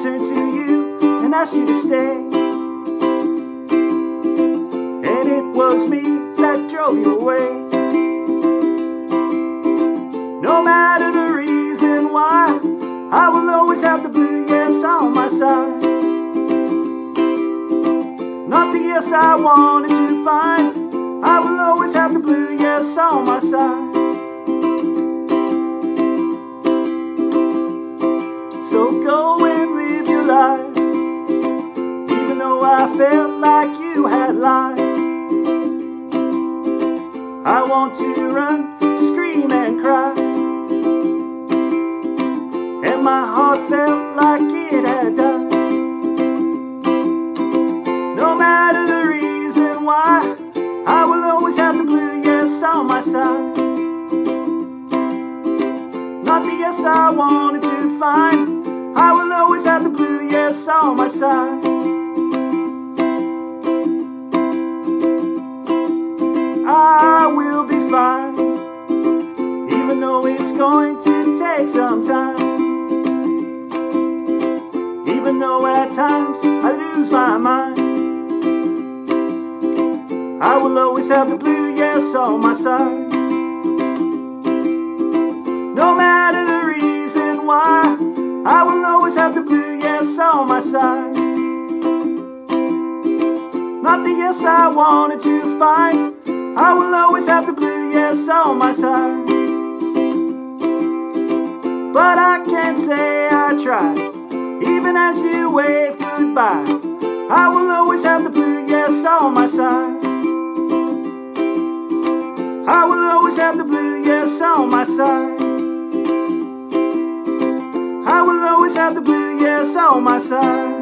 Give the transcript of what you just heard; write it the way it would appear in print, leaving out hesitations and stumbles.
turned to you and asked you to stay. And it was me that drove you away. No matter the reason why, I will always have the blue yes on my side. Not the yes I wanted to find, I will always have the blue yes on my side. So go and live your life, even though I felt like you had lied. I want to run, scream and cry, and my heart felt like it had died. No matter the reason why, I will always have the blue yes on my side. Not the yes I wanted to find, I will always have the blue yes on my side. I will be fine, even though it's going to take some time. Even though at times I lose my mind, I will always have the blue yes on my side. No matter the reason why, I will always have the blue yes on my side. Not the yes I wanted to find, I will always have the blue yes on my side. But I can't say I tried, even as you wave goodbye. I will always have the blue yes on my side. I will always have the blue yes on my side. I will always have the blue yes on my side.